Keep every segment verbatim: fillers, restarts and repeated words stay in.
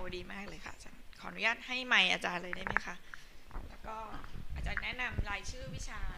ดีมากเลยค่ะอาจารย์ขออนุญาตให้ไมค์อาจารย์เลยได้ไหมคะแล้วก็อาจารย์แนะนำรายชื่อวิชา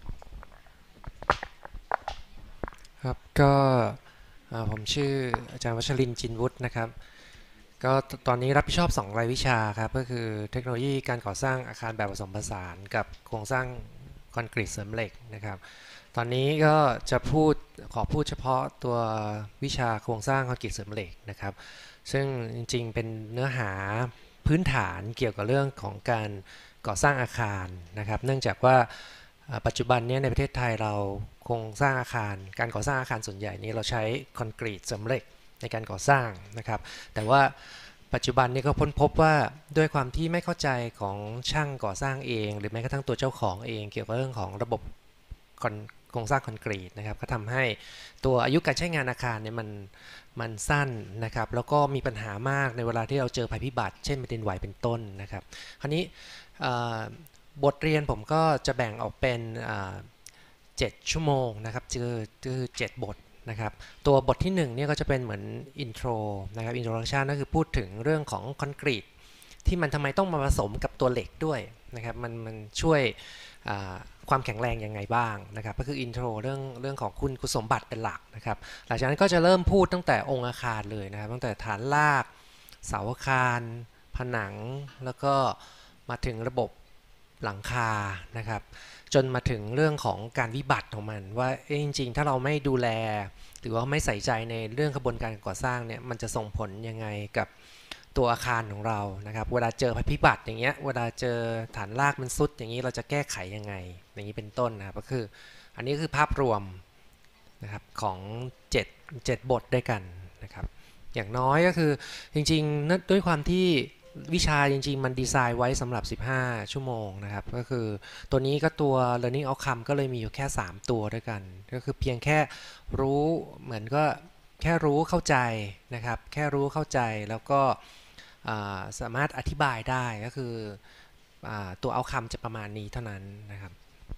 ครับก็ผมชื่ออาจารย์วัชรินทร์จินวุฒินะครับก็ตอนนี้รับผิดชอบสองรายวิชาครับก็คือเทคโนโลยีการก่อสร้างอาคารแบบผสมผสานกับโครงสร้างคอนกรีตเสริมเหล็กนะครับตอนนี้ก็จะพูดขอพูดเฉพาะตัววิชาโครงสร้างคอนกรีตเสริมเหล็กนะครับซึ่งจริงๆเป็นเนื้อหาพื้นฐานเกี่ยวกับเรื่องของการก่อสร้างอาคารนะครับเนื่องจากว่าปัจจุบันนี้ในประเทศไทยเราโครงสร้างอาคารการก่อสร้างอาคารส่วนใหญ่นี้เราใช้คอนกรีตเสริมเหล็กในการก่อสร้างนะครับแต่ว่าปัจจุบันนี้ก็พ้นพบว่าด้วยความที่ไม่เข้าใจของช่างก่อสร้างเองหรือแม้กระทั่งตัวเจ้าของเองเกี่ยวกับเรื่องของระบบโครงสร้างคอนกรีตนะครับก็ทำให้ตัวอายุการใช้งานอาคารเนี่ยมันมันสั้นนะครับแล้วก็มีปัญหามากในเวลาที่เราเจอภัยพิบัติเช่นแผ่นดินไหวเป็นต้นนะครับคราวนี้บทเรียนผมก็จะแบ่งออกเป็นเจ็ดชั่วโมงนะครับคือคือเจ็ดบทนะครับตัวบทที่หนึ่งเนี่ยก็จะเป็นเหมือนอินโทรนะครับอินโทรดักชันก็คือพูดถึงเรื่องของคอนกรีตที่มันทำไมต้องมาผสมกับตัวเหล็กด้วยนะครับมันมันช่วยความแข็งแรงยังไงบ้างนะครับก็คืออินโทรเรื่องเรื่องของคุณคุณสมบัติเป็นหลักนะครับหลังจากนั้นก็จะเริ่มพูดตั้งแต่องค์อาคารเลยนะครับตั้งแต่ฐานรากเสาอาคารผนังแล้วก็มาถึงระบบหลังคานะครับจนมาถึงเรื่องของการวิบัติของมันว่าจริงๆถ้าเราไม่ดูแลหรือว่าไม่ใส่ใจในเรื่องกระบวนการก่อสร้างเนี่ยมันจะส่งผลยังไงกับตัวอาคารของเรานะครับเวลาเจอภัยพิบัติอย่างเงี้ยเวลาเจอฐานรากมันซุดอย่างนี้เราจะแก้ไขยังไงอย่างนี้เป็นต้นนะครับก็คืออันนี้คือภาพรวมนะครับของเจ็ด เจ็ดบทด้วยกันนะครับอย่างน้อยก็คือจริงๆด้วยความที่วิชาจริงๆมันดีไซน์ไว้สำหรับสิบห้าชั่วโมงนะครับก็คือตัวนี้ก็ตัว learning outcome ก็เลยมีอยู่แค่สามตัวด้วยกันก็คือเพียงแค่รู้เหมือนก็แค่รู้เข้าใจนะครับแค่รู้เข้าใจแล้วก็สามารถอธิบายได้ก็คือตัว outcome จะประมาณนี้เท่านั้นนะครับ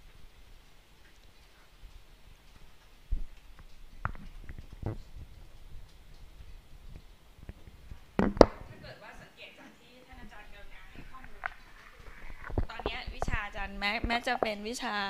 ถ้าเกิดว่าสังเกตจากที่ท่านอาจารย์กรุณาให้ข้อมูลตอนนี้วิชาอาจารย์แม้แม้จะเป็นวิชา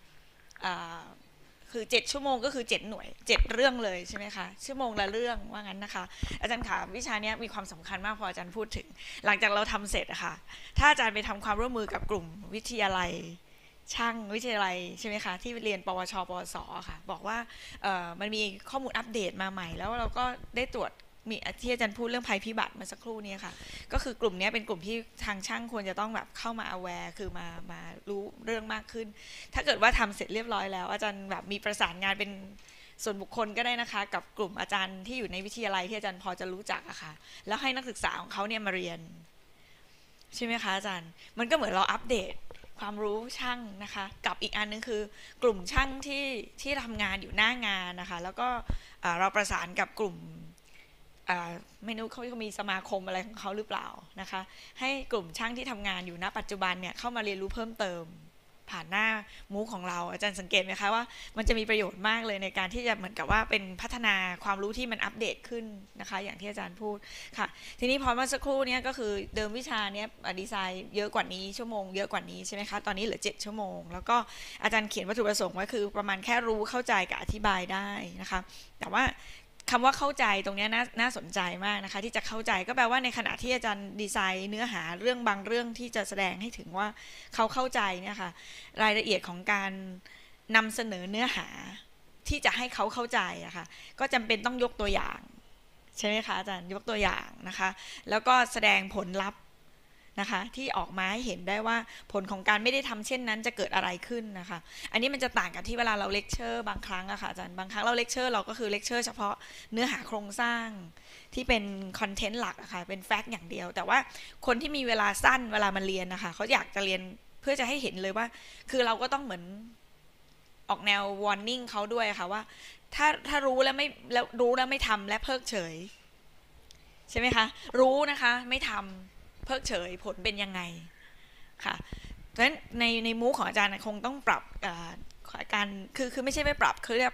คือเจ็ดชั่วโมงก็คือเจ็ดหน่วยเจ็ดเรื่องเลยใช่ไหมคะชั่วโมงละเรื่องว่างั้นนะคะอาจารย์ขาวิชานี้มีความสำคัญมากพออาจารย์พูดถึงหลังจากเราทำเสร็จอะค่ะถ้าอาจารย์ไปทำความร่วมมือกับกลุ่มวิทยาลัยช่างวิทยาลัยใช่ไหมคะที่เรียนปวชปวสค่ะบอกว่ามันมีข้อมูลอัปเดตมาใหม่แล้วเราก็ได้ตรวจมีที่อาจารย์พูดเรื่องภัยพิบัติมาสักครู่นี้ค่ะก็คือกลุ่มนี้เป็นกลุ่มที่ทางช่างควรจะต้องแบบเข้ามา aware คือมามารู้เรื่องมากขึ้นถ้าเกิดว่าทำเสร็จเรียบร้อยแล้วอาจารย์แบบมีประสานงานเป็นส่วนบุคคลก็ได้นะคะกับกลุ่มอาจารย์ที่อยู่ในวิทยาลัยที่อาจารย์พอจะรู้จักอะค่ะแล้วให้นักศึกษาของเขาเนี่ยมาเรียนใช่ไหมคะอาจารย์มันก็เหมือนเราอัปเดตความรู้ช่างนะคะกับอีกอันนึงคือกลุ่มช่างที่ที่ทำงานอยู่หน้างานนะคะแล้วก็เราประสานกับกลุ่มไม่รู้เขามีสมาคมอะไรของเขาหรือเปล่านะคะให้กลุ่มช่างที่ทำงานอยู่ณปัจจุบันเนี่ยเข้ามาเรียนรู้เพิ่มเติมผ่านหน้ามูของเราอาจารย์สังเกตไหมคะว่ามันจะมีประโยชน์มากเลยในการที่จะเหมือนกับว่าเป็นพัฒนาความรู้ที่มันอัปเดตขึ้นนะคะอย่างที่อาจารย์พูดค่ะทีนี้พอเมื่อสักครู่นี้ก็คือเดิมวิชาเนี้ยดีไซน์เยอะกว่านี้ชั่วโมงเยอะกว่านี้ใช่ไหมคะตอนนี้เหลือเจ็ดชั่วโมงแล้วก็อาจารย์เขียนวัตถุประสงค์ไว้คือประมาณแค่รู้เข้าใจกับอธิบายได้นะคะแต่ว่าคำว่าเข้าใจตรงนี้น่าน่าสนใจมากนะคะที่จะเข้าใจก็แปลว่าในขณะที่อาจารย์ดีไซน์เนื้อหาเรื่องบางเรื่องที่จะแสดงให้ถึงว่าเขาเข้าใจเนี่ยค่ะรายละเอียดของการนำเสนอเนื้อหาที่จะให้เขาเข้าใจอะค่ะก็จำเป็นต้องยกตัวอย่างใช่ไหมคะอาจารย์ยกตัวอย่างนะคะแล้วก็แสดงผลลัพธ์นะคะที่ออกมาให้เห็นได้ว่าผลของการไม่ได้ทำเช่นนั้นจะเกิดอะไรขึ้นนะคะอันนี้มันจะต่างกับที่เวลาเราเลคเชอร์บางครั้งอะค่ะอาจารย์บางครั้งเราเลคเชอร์เราก็คือเลคเชอร์เฉพาะเนื้อหาโครงสร้างที่เป็นคอนเทนต์หลักอะค่ะเป็นแฟกต์อย่างเดียวแต่ว่าคนที่มีเวลาสั้นเวลามาเรียนนะคะเขาอยากจะเรียนเพื่อจะให้เห็นเลยว่าคือเราก็ต้องเหมือนออกแนว warning เขาด้วยค่ะว่าถ้าถ้ารู้แล้วไม่แล้วรู้แล้วไม่ทำและเพิกเฉยใช่ไหมคะรู้นะคะไม่ทำเพิกเฉยผลเป็นยังไงค่ะเพราะฉะนั้นในในมูของอาจารย์คงต้องปรับการคือคือไม่ใช่ไม่ปรับคือเรียก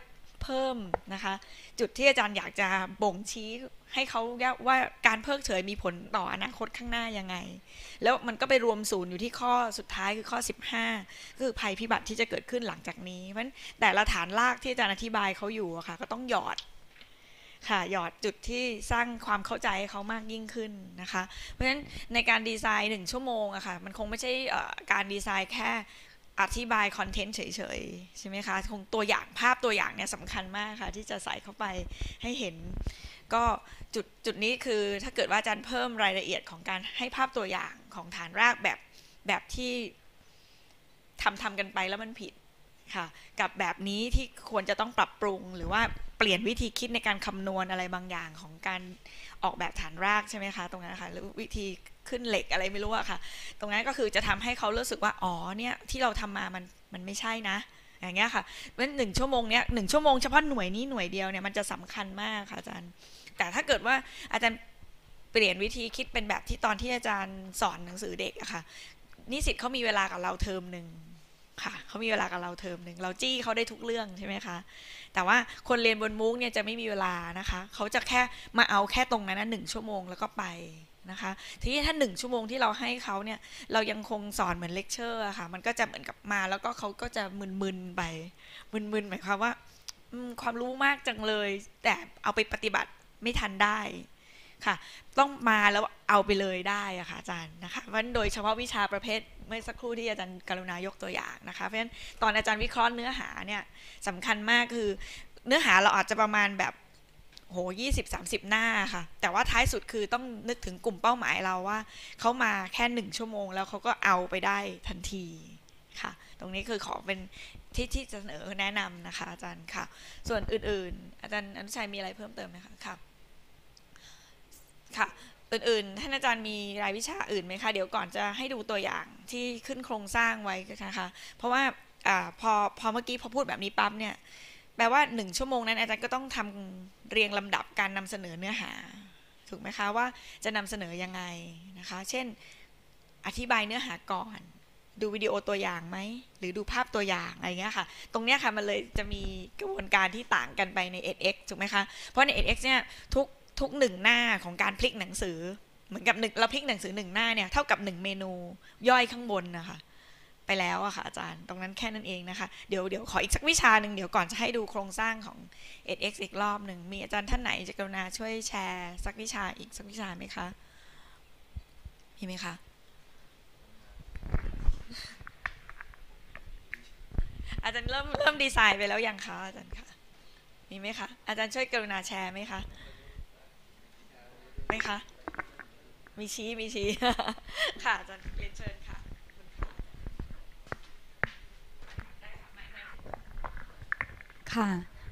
เพิ่มนะคะจุดที่อาจารย์อยากจะบ่งชี้ให้เขาว่าการเพิกเฉยมีผลต่ออนาคตข้างหน้ายังไงแล้วมันก็ไปรวมศูนย์อยู่ที่ข้อสุดท้ายคือข้อสิบห้าคือภัยพิบัติที่จะเกิดขึ้นหลังจากนี้เพราะฉะนั้นแต่ละฐานรากที่อาจารย์อธิบายเขาอยู่อะค่ะก็ต้องหยอดค่ะหยอดจุดที่สร้างความเข้าใจเขามากยิ่งขึ้นนะคะเพราะฉะนั้นในการดีไซน์หนึ่งชั่วโมงอะค่ะมันคงไม่ใช่การดีไซน์แค่อธิบายคอนเทนต์เฉยๆใช่ไหมคะคงตัวอย่างภาพตัวอย่างเนี่ยสำคัญมากค่ะที่จะใส่เข้าไปให้เห็นก็จุดจุดนี้คือถ้าเกิดว่าอาจารย์เพิ่มรายละเอียดของการให้ภาพตัวอย่างของฐานรากแบบแบบที่ทำทำกันไปแล้วมันผิดค่ะกับแบบนี้ที่ควรจะต้องปรับปรุงหรือว่าเปลี่ยนวิธีคิดในการคำนวณอะไรบางอย่างของการออกแบบฐานรากใช่ไหมคะตรงนั้นค่ะหรือวิธีขึ้นเหล็กอะไรไม่รู้อะค่ะตรงนั้นก็คือจะทำให้เขารู้สึกว่าอ๋อเนี่ยที่เราทำมามันมันไม่ใช่นะอย่างเงี้ยค่ะเพราะหนึ่งชั่วโมงเนี้ยหนึ่งชั่วโมงเฉพาะหน่วยนี้หน่วยเดียวเนี่ยมันจะสำคัญมากค่ะอาจารย์แต่ถ้าเกิดว่าอาจารย์เปลี่ยนวิธีคิดเป็นแบบที่ตอนที่อาจารย์สอนหนังสือเด็กอะค่ะนิสิตเขามีเวลากับเราเทอมหนึ่งค่ะเขามีเวลากับเราเทอมหนึ่งเราจี้เขาได้ทุกเรื่องใช่ไหมคะแต่ว่าคนเรียนบนมูกเนี่ยจะไม่มีเวลานะคะเขาจะแค่มาเอาแค่ตรงนั้นนะหนึ่งชั่วโมงแล้วก็ไปนะคะทีนี้ถ้าหนึ่งชั่วโมงที่เราให้เขาเนี่ยเรายังคงสอนเหมือนเลคเชอร์ค่ะมันก็จะเหมือนกับมาแล้วก็เขาก็จะมึนๆไปมึนๆหมายความว่าความรู้มากจังเลยแต่เอาไปปฏิบัติไม่ทันได้ค่ะต้องมาแล้วเอาไปเลยได้อะค่ะอาจารย์นะคะเพราะฉะนั้นโดยเฉพาะวิชาประเภทเมื่อสักครู่ที่อาจารย์กรุณายกตัวอย่างนะคะเพราะฉะนั้นตอนอาจารย์วิเคราะห์เนื้อหาเนี่ยสำคัญมากคือเนื้อหาเราอาจจะประมาณแบบโหยี่สิบสามสิบหน้าค่ะแต่ว่าท้ายสุดคือต้องนึกถึงกลุ่มเป้าหมายเราว่าเขามาแค่หนึ่งชั่วโมงแล้วเขาก็เอาไปได้ทันทีค่ะตรงนี้คือขอเป็นที่ที่จะเสนอแนะนำนะคะอาจารย์ค่ะส่วนอื่นๆอาจารย์อนุชัยมีอะไรเพิ่มเติมไหมคะค่ะค่ะอื่นๆท่านอาจารย์มีรายวิชาอื่นไหมคะเดี๋ยวก่อนจะให้ดูตัวอย่างที่ขึ้นโครงสร้างไว้นะคะเพราะว่าอ่าพอพอเมื่อกี้พอพูดแบบนี้ปั๊บเนี่ยแปลว่าหนึ่งชั่วโมงนั้นอาจารย์ก็ต้องทำเรียงลำดับการนำเสนอเนื้อหาถูกไหมคะว่าจะนำเสนอยังไงนะคะเช่นอธิบายเนื้อหาก่อนดูวิดีโอตัวอย่างไหมหรือดูภาพตัวอย่างอะไรเงี้ยค่ะตรงเนี้ยค่ะมันเลยจะมีกระบวนการที่ต่างกันไปใน เอ็ด เอ็กซ์ ถูกไหมคะเพราะใน เอ็ด เอ็กซ์ เนี่ยทุกทุกหนึ่งหน้าของการพลิกหนังสือเหมือนกับหนึ่งเราพลิกหนังสือหนึ่งหน้าเนี่ยเท่ากับหนึ่งเมนูย่อยข้างบนนะคะไปแล้วอะค่ะอาจารย์ตรงนั้นแค่นั้นเองนะคะเดี๋ยวเดี๋ยวขออีกสักวิชาหนึ่งเดี๋ยวก่อนจะให้ดูโครงสร้างของ เอ็ด เอ็กซ์ อีกรอบหนึ่งมีอาจารย์ท่านไหนจะกรุณาช่วยแชร์สักวิชาอีกสักวิชาไหมคะมีไหมคะอาจารย์เริ่มเริ่มดีไซน์ไปแล้วยังคะอาจารย์คะมีไหมคะอาจารย์ช่วยกรุณาแชร์ไหมคะไหมคะมีชี้มีชี้ ค่ะอาจารย์เรียนเชิญค่ะค่ะ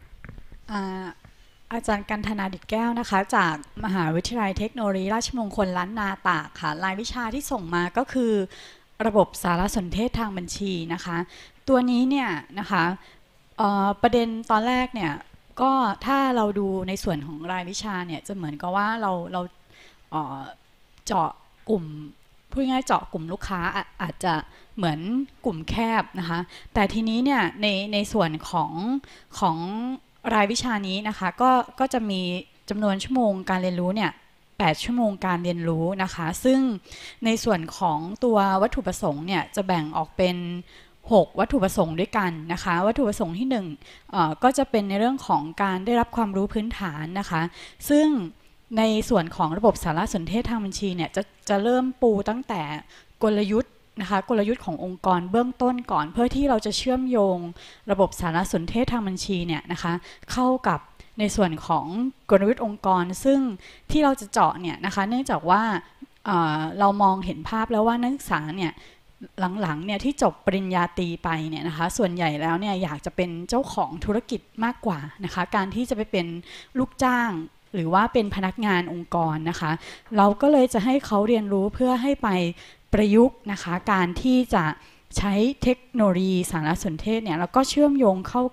อาจารย์กันธนาดิษฐ์แก้วนะคะจากมหาวิทยาลัยเทคโนโลยีราชมงคลล้านนาตากค่ะรายวิชาที่ส่งมาก็คือระบบสารสนเทศทางบัญชีนะคะตัวนี้เนี่ยนะคะประเด็นตอนแรกเนี่ยก็ถ้าเราดูในส่วนของรายวิชาเนี่ยจะเหมือนกับว่าเราเราเจาะกลุ่มพูดง่ายๆเจาะกลุ่มลูกค้าอาจจะเหมือนกลุ่มแคบนะคะแต่ทีนี้เนี่ยในในส่วนของของรายวิชานี้นะคะก็ก็จะมีจำนวนชั่วโมงการเรียนรู้เนี่ยแปดชั่วโมงการเรียนรู้นะคะซึ่งในส่วนของตัววัตถุประสงค์เนี่ยจะแบ่งออกเป็นหกวัตถุประสงค์ด้วยกันนะคะวัตถุประสงค์ที่หนึ่งเอ่อก็จะเป็นในเรื่องของการได้รับความรู้พื้นฐานนะคะซึ่งในส่วนของระบบสารสนเทศทางบัญชีเนี่ยจะจะเริ่มปูตั้งแต่กลยุทธ์นะคะกลยุทธ์ขององค์กรเบื้องต้นก่อนเพื่อที่เราจะเชื่อมโยงระบบสารสนเทศทางบัญชีเนี่ยนะคะเข้ากับในส่วนของกลยุทธ์องค์กรซึ่งที่เราจะเจาะเนี่ยนะคะเนื่องจากว่าเอ่อเรามองเห็นภาพแล้วว่านักศึกษาเนี่ยหลังๆเนี่ยที่จบปริญญาตรีไปเนี่ยนะคะส่วนใหญ่แล้วเนี่ยอยากจะเป็นเจ้าของธุรกิจมากกว่านะคะการที่จะไปเป็นลูกจ้างหรือว่าเป็นพนักงานองค์กรนะคะเราก็เลยจะให้เขาเรียนรู้เพื่อให้ไปประยุกต์นะคะการที่จะใช้เทคโนโลยีสารสนเทศเนี่ยแล้วก็เชื่อมโยงเข้ากับ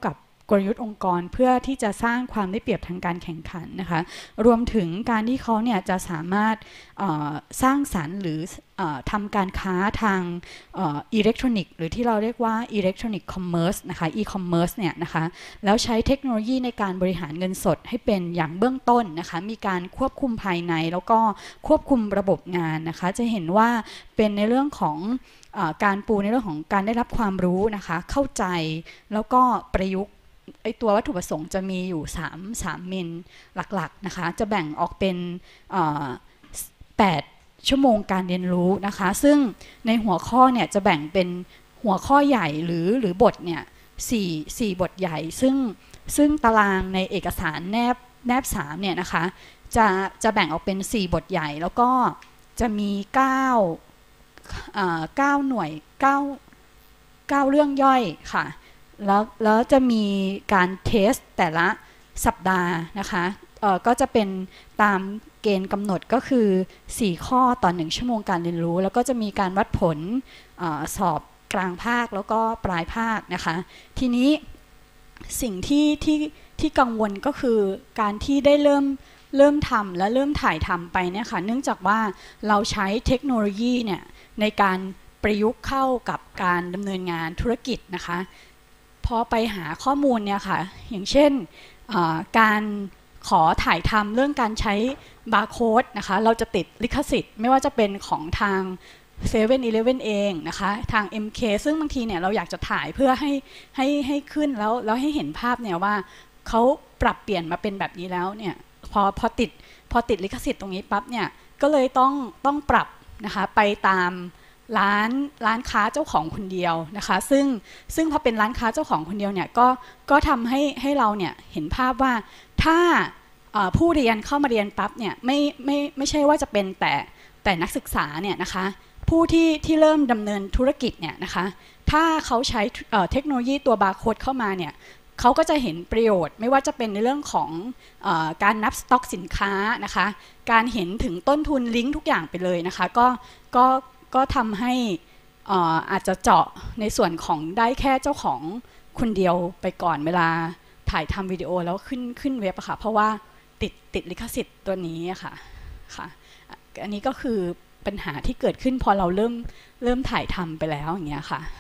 กลยุทธ์องค์กรเพื่อที่จะสร้างความได้เปรียบทางการแข่งขันนะคะรวมถึงการที่เขาเนี่ยจะสามารถสร้างสรรค์หรือทำการค้าทางอิเล็กทรอนิกส์หรือที่เราเรียกว่าอิเล็กทรอนิกส์คอมเมอร์สนะคะอีคอมเมิร์ซเนี่ยนะคะแล้วใช้เทคโนโลยีในการบริหารเงินสดให้เป็นอย่างเบื้องต้นนะคะมีการควบคุมภายในแล้วก็ควบคุมระบบงานนะคะจะเห็นว่าเป็นในเรื่องของการปูในเรื่องของการได้รับความรู้นะคะเข้าใจแล้วก็ประยุกต์ไอตัววัตถุประสงค์จะมีอยู่3 3เมนหลักๆนะคะจะแบ่งออกเป็นแปดชั่วโมงการเรียนรู้นะคะซึ่งในหัวข้อเนี่ยจะแบ่งเป็นหัวข้อใหญ่หรือหรือบทเนี่ยสี่ สี่บทใหญ่ซึ่งซึ่งตารางในเอกสารแนบแนบสามเนี่ยนะคะจะจะแบ่งออกเป็นสี่บทใหญ่แล้วก็จะมีเก้าอ่าเก้าหน่วยเก้า เก้าเรื่องย่อยค่ะแล้วแล้วจะมีการเทสแต่ละสัปดาห์นะคะเอ่อก็จะเป็นตามเกณฑ์กำหนดก็คือสี่ข้อต่อหนึ่งชั่วโมงการเรียนรู้แล้วก็จะมีการวัดผลเอ่อสอบกลางภาคแล้วก็ปลายภาคนะคะทีนี้สิ่งที่ที่ที่กังวลก็คือการที่ได้เริ่มเริ่มทำและเริ่มถ่ายทำไปเนี่ยค่ะเนื่องจากว่าเราใช้เทคโนโลยีเนี่ยในการประยุกต์เข้ากับการดำเนินงานธุรกิจนะคะพอไปหาข้อมูลเนี่ยค่ะอย่างเช่นการขอถ่ายทำเรื่องการใช้บาร์โค้ดนะคะเราจะติดลิขสิทธิ์ไม่ว่าจะเป็นของทางเซเว่นอีเลฟเว่นเองนะคะทาง เอ็ม เค ซึ่งบางทีเนี่ยเราอยากจะถ่ายเพื่อให้ให้ให้ขึ้นแล้วแล้วให้เห็นภาพเนี่ยว่าเขาปรับเปลี่ยนมาเป็นแบบนี้แล้วเนี่ยพอพอติดพอติดลิขสิทธิ์ตรงนี้ปั๊บเนี่ยก็เลยต้องต้องปรับนะคะไปตามร้านร้านค้าเจ้าของคนเดียวนะคะซึ่งซึ่งพอเป็นร้านค้าเจ้าของคนเดียวเนี่ยก็ก็ทำให้ให้เราเนี่ยเห็นภาพว่าถ้าผู้เรียนเข้ามาเรียนปั๊บเนี่ยไม่ไม่ไม่ใช่ว่าจะเป็นแต่แต่นักศึกษาเนี่ยนะคะผู้ที่ที่เริ่มดำเนินธุรกิจเนี่ยนะคะถ้าเขาใช้เทคโนโลยีตัวบาร์โค้ดเข้ามาเนี่ยเขาก็จะเห็นประโยชน์ไม่ว่าจะเป็นในเรื่องของเอ่อการนับสต็อกสินค้านะคะการเห็นถึงต้นทุนลิงก์ทุกอย่างไปเลยนะคะก็ก็ก็ทำให้อ่าอาจจะเจาะในส่วนของได้แค่เจ้าของคนเดียวไปก่อนเวลาถ่ายทำวิดีโอแล้วขึ้นขึ้นเว็บอะค่ะเพราะว่าติดติดลิขสิทธิ์ตัวนี้อะค่ะค่ะอันนี้ก็คือปัญหาที่เกิดขึ้นพอเราเริ่มเริ่มถ่ายทำไปแล้วอย่างเงี้ยค่ะ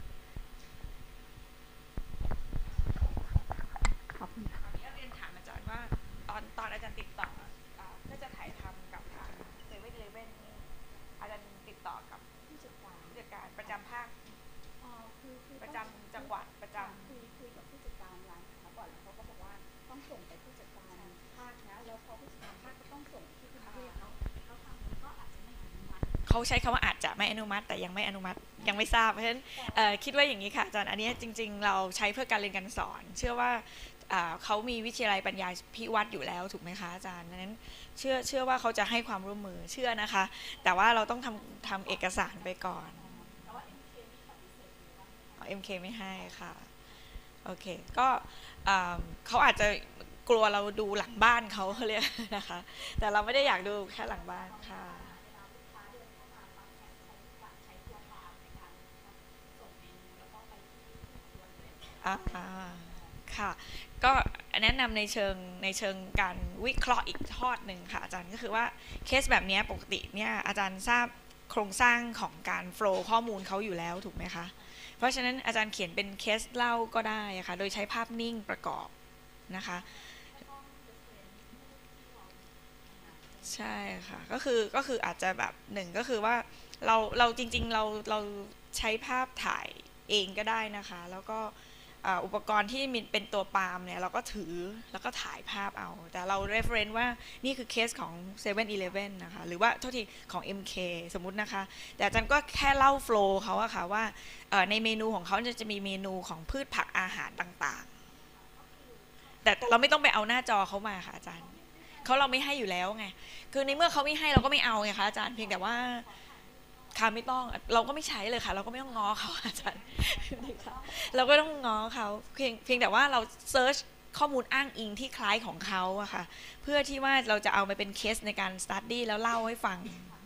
ขอบคุณค่ะเรียนถามอาจารย์ว่าตอนตอนอาจารย์ติดต่อเพื่อจะถ่ายทำกับทางเซเว่นอีเลฟเว่นอาจารย์ติดต่อกับผู้จัดการผู้จัดการประจำภาคประจำจังหวัดประจำคุยคุยกับผู้จัดการร้านค้าก่อนแล้วเขาก็บอกว่าต้องส่งไปผู้จัดการภาคนะแล้วพอผู้จัดการภาคก็ต้องส่งที่กรุงเทพแล้วแล้วทางนี้ก็อาจจะไม่อนุมัติเขาใช้คำว่าอาจจะไม่อนุมัติแต่ยังไม่อนุมัติยังไม่ทราบเพราะฉะนั้นคิดว่าอย่างนี้ค่ะอาจารย์อันนี้จริงๆเราใช้เพื่อการเรียนการสอนเชื่อว่าเขามีวิทยาลัยปัญญาพิวัตรอยู่แล้วถูกไหมคะอาจารย์นั้นเชื่อเชื่อว่าเขาจะให้ความร่วมมือเชื่อนะคะแต่ว่าเราต้องทำทำเอกสารไปก่อน เอ็ม เค ไม่ให้ค่ะโอเคก็เขาอาจจะกลัวเราดูหลังบ้านเขาเรียกนะคะแต่เราไม่ได้อยากดูแค่หลังบ้านค่ะอ่าค่ะก็แนะนำในเชิงในเชิงการวิเคราะห์อีกทอดหนึ่งค่ะอาจารย์ก็คือว่าเคสแบบนี้ปกติเนี่ยอาจารย์ทราบโครงสร้างของการโฟลว์ข้อมูลเขาอยู่แล้วถูกไหมคะเพราะฉะนั้นอาจารย์เขียนเป็นเคสเล่าก็ได้ค่ะโดยใช้ภาพนิ่งประกอบนะคะใช่ค่ะก็คือก็คืออาจจะแบบหนึ่งก็คือว่าเราเราจริงๆเราเราใช้ภาพถ่ายเองก็ได้นะคะแล้วก็อุปกรณ์ที่มีเป็นตัวปาล์มเนี่ยเราก็ถือแล้วก็ถ่ายภาพเอาแต่เรา reference ว่านี่คือเคสของเซเว่นอีเลฟเว่นนะคะหรือว่าเท่าที่ของ เอ็ม เค สมมุตินะคะแต่อาจารย์ก็แค่เล่าโฟล์เขาอะค่ะว่าในเมนูของเขาจะมีเมนูของพืชผักอาหารต่างๆแต่เราไม่ต้องไปเอาหน้าจอเขามาค่ะอาจารย์เขาเราไม่ให้อยู่แล้วไงคือในเมื่อเขาไม่ให้เราก็ไม่เอาไงคะอาจารย์เพียงแต่ว่าค่ะไม่ต้องเราก็ไม่ใช้เลยค่ะเราก็ไม่ต้องง้อเขาอาจารย์เราก็ต้องง้อเขาเพียงเพียงแต่ว่าเราเซิร์ชข้อมูลอ้างอิงที่คล้ายของเขาอะค่ะเพื่อที่ว่าเราจะเอาไปเป็นเคสในการสตั๊ดดี้แล้วเล่าให้ฟัง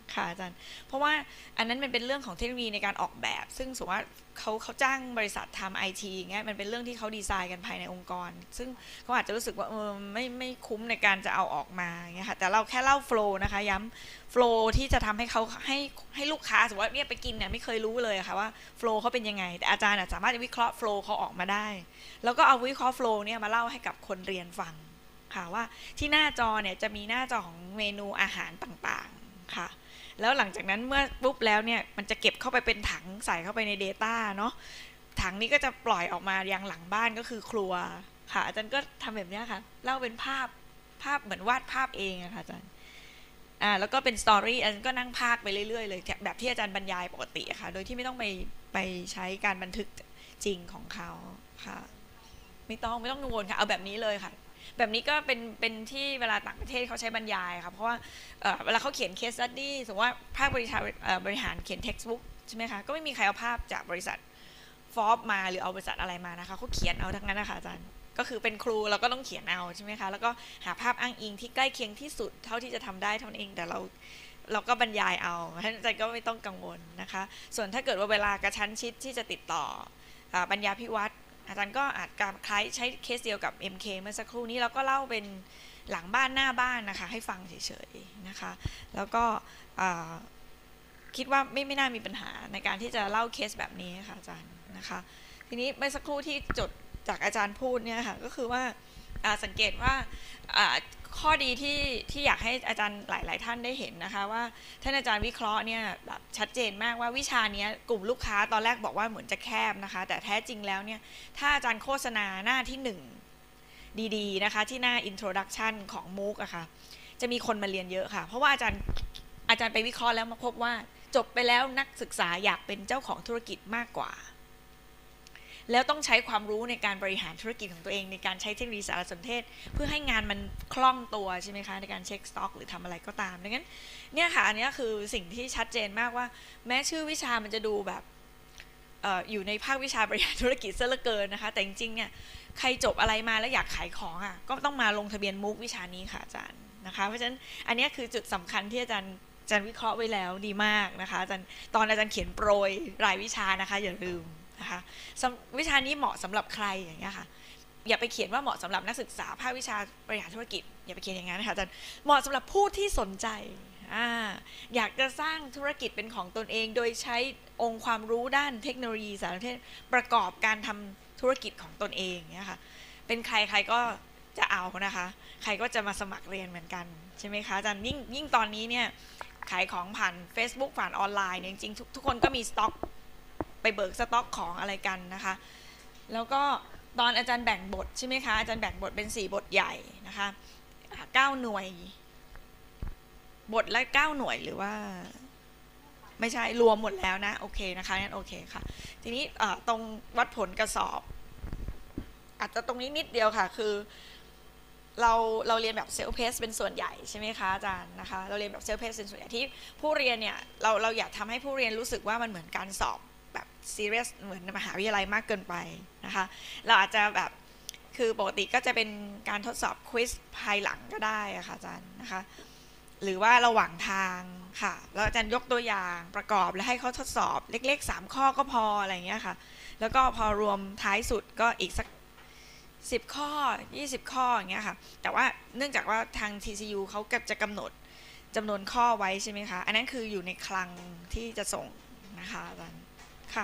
ค่ะอาจารย์เพราะว่าอันนั้นมันเป็นเรื่องของเทคโนโลยีในการออกแบบ ซึ่งสมมติว่าเขาเขาจ้างบริษัททำไอทีอย่างเงี้ยมันเป็นเรื่องที่เขาดีไซน์กันภายในองค์กร ซึ่งเขาอาจจะรู้สึกว่าเออไม่ไม่คุ้มในการจะเอาออกมาอย่างเงี้ยค่ะแต่เราแค่เล่าโฟล์นะคะย้ำโฟล์ที่จะทำให้เขาให้ให้ลูกค้าสมมติว่าเนี่ยไปกินเนี่ยไม่เคยรู้เลยค่ะว่าโฟล์เขาเป็นยังไงแต่อาจารย์สามารถวิเคราะห์โฟล์เขาออกมาได้แล้วก็เอาวิเคราะห์โฟล์เนี่ยมาเล่าให้กับคนเรียนฟังค่ะว่าที่หน้าจอเนี่ยจะมีหน้าจอของเมนูอาหารต่างๆค่ะแล้วหลังจากนั้นเมื่อปุ๊บแล้วเนี่ยมันจะเก็บเข้าไปเป็นถังใส่เข้าไปใน Data เนาะถังนี้ก็จะปล่อยออกมายังหลังบ้านก็คือครัวค่ะอาจารย์ก็ทำแบบนี้ค่ะเล่าเป็นภาพภาพเหมือนวาดภาพเองอะค่ะอาจารย์อ่าแล้วก็เป็นสตอรี่อาจารย์ก็นั่งพากไปเรื่อยๆเลยแบบที่อาจารย์บรรยายปกติอะค่ะโดยที่ไม่ต้องไปไปใช้การบันทึกจริงของเขาค่ะไม่ต้องไม่ต้องกังวลค่ะเอาแบบนี้เลยค่ะแบบนี้ก็เป็นเป็นที่เวลาต่างประเทศเขาใช้บรรยายค่ะเพราะว่าเอ่อเวลาเขาเขียน case study สมมติว่าภาคบริหารบริหารเขียน textbook ใช่ไหมคะก็ไม่มีใครเอาภาพจากบริษัทฟอร์บมาหรือเอาบริษัทอะไรมานะคะเขาเขียนเอาทั้งนั้นนะคะอาจารย์ก็คือเป็นครูเราก็ต้องเขียนเอาใช่ไหมคะแล้วก็หาภาพอ้างอิงที่ใกล้เคียงที่สุดเท่าที่จะทำได้เท่านั้นเองแต่เราเราก็บรรยายเอาเพราะฉะนั้นอาจารย์ก็ไม่ต้องกังวลนะคะส่วนถ้าเกิดว่าเวลากระชั้นชิดที่จะติดต่อปัญญาพิวัตรอาจารย์ก็อาจการคล้ายใช้เคสเดียวกับ เอ็ม เค เมื่อสักครู่นี้เราก็เล่าเป็นหลังบ้านหน้าบ้านนะคะให้ฟังเฉยๆนะคะแล้วก็คิดว่าไม่ไม่น่ามีปัญหาในการที่จะเล่าเคสแบบนี้ค่ะอาจารย์นะคะทีนี้เมื่อสักครู่ที่จดจากอาจารย์พูดเนี่ยค่ะก็คือว่าสังเกตว่าข้อดีที่ที่อยากให้อาจารย์หลายๆท่านได้เห็นนะคะว่าท่านอาจารย์วิเคราะห์เนี่ยแบบชัดเจนมากว่าวิชานี้กลุ่มลูกค้าตอนแรกบอกว่าเหมือนจะแคบนะคะแต่แท้จริงแล้วเนี่ยถ้าอาจารย์โฆษณาหน้าที่หนึ่งดีๆนะคะที่หน้า introduction ของ มูค อะค่ะจะมีคนมาเรียนเยอะค่ะเพราะว่าอาจารย์อาจารย์ไปวิเคราะห์แล้วมาพบว่าจบไปแล้วนักศึกษาอยากเป็นเจ้าของธุรกิจมากกว่าแล้วต้องใช้ความรู้ในการบริหารธุรกิจของตัวเองในการใช้เทคโนโลยีสารสนเทศเพื่อให้งานมันคล่องตัวใช่ไหมคะในการเช็คสต็อกหรือทำอะไรก็ตามดังนั้นเนี่ยค่ะอันนี้คือสิ่งที่ชัดเจนมากว่าแม้ชื่อวิชามันจะดูแบบ อ, อยู่ในภาควิชาบริหารธุรกิจซะเหลือเกินนะคะแต่จริงๆเนี่ยใครจบอะไรมาแล้วอยากขายของอ่ะก็ต้องมาลงทะเบียนมูควิชานี้ค่ะอาจารย์นะคะเพราะฉะนั้นอันนี้คือจุดสำคัญที่อาจารย์อาจารย์วิเคราะห์ไว้แล้วดีมากนะคะอาจารย์ตอนอาจารย์เขียนโปรยรายวิชานะคะอย่าลืมนะคะวิชานี้เหมาะสำหรับใครอย่างเงี้ยค่ะอย่าไปเขียนว่าเหมาะสำหรับนักศึกษาภาควิชาบริหารธุรกิจอย่าไปเขียนอย่างนั้นนะคะอาจารย์เหมาะสำหรับผู้ที่สนใจอ่าอยากจะสร้างธุรกิจเป็นของตนเองโดยใช้องค์ความรู้ด้านเทคโนโลยีสารสนเทศประกอบการทำธุรกิจของตนเองเนี่ยค่ะเป็นใครใครก็จะเอานะคะใครก็จะมาสมัครเรียนเหมือนกันใช่ไหมคะอาจารย์ยิ่งยิ่งตอนนี้เนี่ยขายของผ่าน Facebook ผ่านออนไลน์เนี่ยจริงๆทุกทุกคนก็มีสต็อกไปเบิกสต็อกของอะไรกันนะคะแล้วก็ตอนอาจารย์แบ่งบทใช่ไหมคะอาจารย์แบ่งบทเป็นสี่บทใหญ่นะคะเก้าหน่วยบทละเก้าหน่วยหรือว่าไม่ใช่รวมหมดแล้วนะโอเคนะคะงั้นโอเคค่ะทีนี้ตรงวัดผลกระสอบอาจจะตรงนี้นิดเดียวค่ะคือเราเราเรียนแบบเซลฟ์เพสเป็นส่วนใหญ่ใช่ไหมคะอาจารย์นะคะเราเรียนแบบเซลฟ์เพสเป็นส่วนใหญ่ที่ผู้เรียนเนี่ยเราเราอยากทำให้ผู้เรียนรู้สึกว่ามันเหมือนการสอบแบบซีเรียสเหมือนมหาวิทยาลัยมากเกินไปนะคะเราอาจจะแบบคือปกติก็จะเป็นการทดสอบควิสภายหลังก็ได้อะค่ะอาจารย์นะคะหรือว่าระหว่างทางค่ะแล้วอาจารย์ยกตัวอย่างประกอบแล้วให้เขาทดสอบเล็กๆสามข้อก็พออะไรอย่างเงี้ยค่ะแล้วก็พอรวมท้ายสุดก็อีกสักสิบข้อยี่สิบข้ออย่างเงี้ยค่ะแต่ว่าเนื่องจากว่าทาง ที ซี ยู เขาจะกำหนดจำนวนข้อไว้ใช่ไหมคะอันนั้นคืออยู่ในคลังที่จะส่งนะคะอาจารย์ค่ะ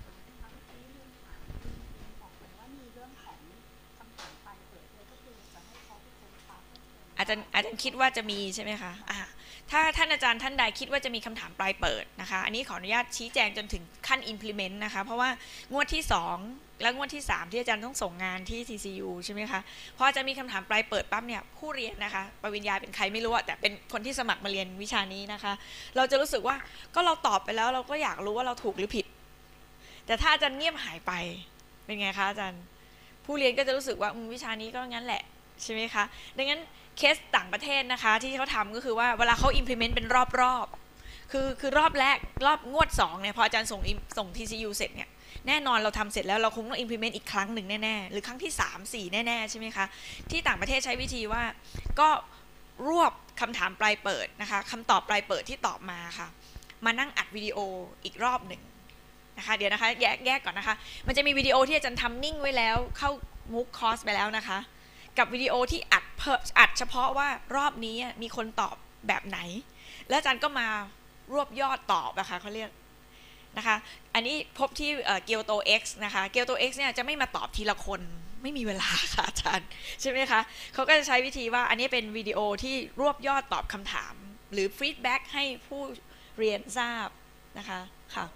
อาจารย์อาจารย์คิดว่าจะมีใช่ไหมคะอ่าถ้าท่านอาจารย์ท่านใดคิดว่าจะมีคำถามปลายเปิดนะคะอันนี้ขออนุญาตชี้แจงจนถึงขั้น implement นะคะเพราะว่างวดที่สองและงวดที่สามที่อาจารย์ต้องส่งงานที่ ที ซี ยู ใช่ไหมคะพออาจารย์มีคำถามปลายเปิดปั๊บเนี่ยผู้เรียนนะคะปริญญาเป็นใครไม่รู้แต่เป็นคนที่สมัครมาเรียนวิชานี้นะคะเราจะรู้สึกว่าก็เราตอบไปแล้วเราก็อยากรู้ว่าเราถูกหรือผิดแต่ถ้าอาจารย์เงียบหายไปเป็นไงคะอาจารย์ผู้เรียนก็จะรู้สึกว่าวิชานี้ก็งั้นแหละใช่ไหมคะดังนั้นเคสต่างประเทศนะคะที่เขาทำก็คือว่าเวลาเขา implement เป็นรอบๆคือคือรอบแรกรอบงวดสองเนี่ยพออาจารย์ส่งส่ง ที ซี ยู เสร็จเนี่ยแน่นอนเราทำเสร็จแล้วเราคงต้อง implement อีกครั้งหนึ่งแน่ๆหรือครั้งที่สาม สี่แน่ๆใช่ไหมคะที่ต่างประเทศใช้วิธีว่าก็รวบคำถามปลายเปิดนะคะคำตอบปลายเปิดที่ตอบมาค่ะมานั่งอัดวิดีโออีกรอบหนึ่งนะคะเดี๋ยวนะคะแยกแยกก่อนนะคะมันจะมีวิดีโอที่อาจารย์ทำนิ่งไว้แล้วเข้ามูคคอร์สไปแล้วนะคะกับวิดีโอที่อัดเพิ่มอัดเฉพาะว่ารอบนี้มีคนตอบแบบไหนแล้วอาจารย์ก็มารวบยอดตอบนะคะเขาเรียกนะคะอันนี้พบที่เกียวโต X นะคะเกียวโต X เนี่ยจะไม่มาตอบทีละคนไม่มีเวลาค่ะอาจารย์ใช่ไหมคะเขาก็จะใช้วิธีว่าอันนี้เป็นวิดีโอที่รวบยอดตอบคำถามหรือฟีดแบ็กให้ผู้เรียนทราบนะคะค่ะ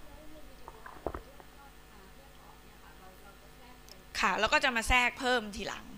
ค่ะแล้วก็จะมาแทรกเพิ่มทีหลัง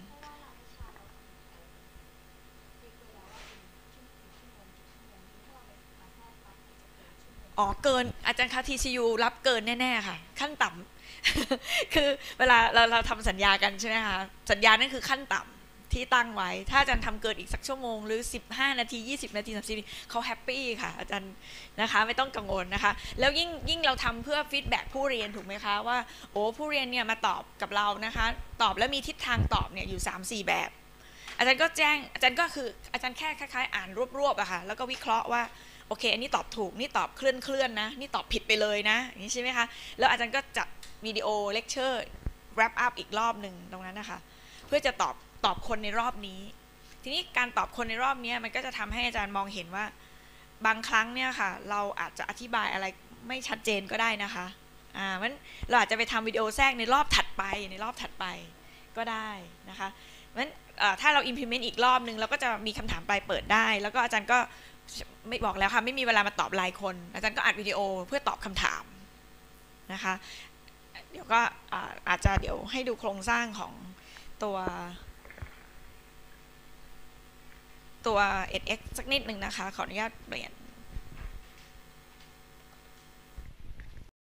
อ๋อเกินอาจารย์คะ ที ซี ยู รับเกินแน่ๆค่ะขั้นต่ำ คือเวลาเราเราทำสัญญากันใช่ไหมคะสัญญานั่นคือขั้นต่ำที่ตั้งไว้ถ้าอาจารย์ทำเกินอีกสักชั่วโมงหรือสิบห้านาทียี่สิบนาทีสามสิบนาทีเขาแฮปปี้ค่ะอาจารย์นะคะไม่ต้องกังวลนะคะแล้วยิ่งยิ่งเราทำเพื่อฟีดแบ็กผู้เรียนถูกไหมคะว่าโอ้ผู้เรียนเนี่ยมาตอบกับเรานะคะตอบแล้วมีทิศทางตอบเนี่ยอยู่ สามสี่ แบบอาจารย์ก็แจ้งอาจารย์ก็คืออาจารย์แค่คล้ายๆอ่านรวบๆอะค่ะแล้วก็วิเคราะห์ว่าโอเคอันนี้ตอบถูกนี่ตอบเคลื่อนเคลื่อนนะนี่ตอบผิดไปเลยนะอย่างนี้ใช่ไหมคะแล้วอาจารย์ก็จัดวิดีโอเลคเชอร์ wrap up อีกรอบหนึ่งตรงนั้นนะคะเพื่อจะตอบตอบคนในรอบนี้ทีนี้การตอบคนในรอบนี้มันก็จะทำให้อาจารย์มองเห็นว่าบางครั้งเนี่ยค่ะเราอาจจะอธิบายอะไรไม่ชัดเจนก็ได้นะคะอ่ามันเราอาจจะไปทำวิดีโอแทรกในรอบถัดไปในรอบถัดไปก็ได้นะคะมันถ้าเรา implement อีกรอบนึงเราก็จะมีคำถามปลายเปิดได้แล้วก็อาจารย์ก็ไม่บอกแล้วค่ะไม่มีเวลามาตอบรายคนอาจารย์ก็อัดวิดีโอเพื่อตอบคำถามนะคะเดี๋ยวก็อาจจะเดี๋ยวให้ดูโครงสร้างของตัวตัว เอ็ด เอ็กซ์ สักนิดหนึ่งนะคะขออนุญาตเปลี่ยน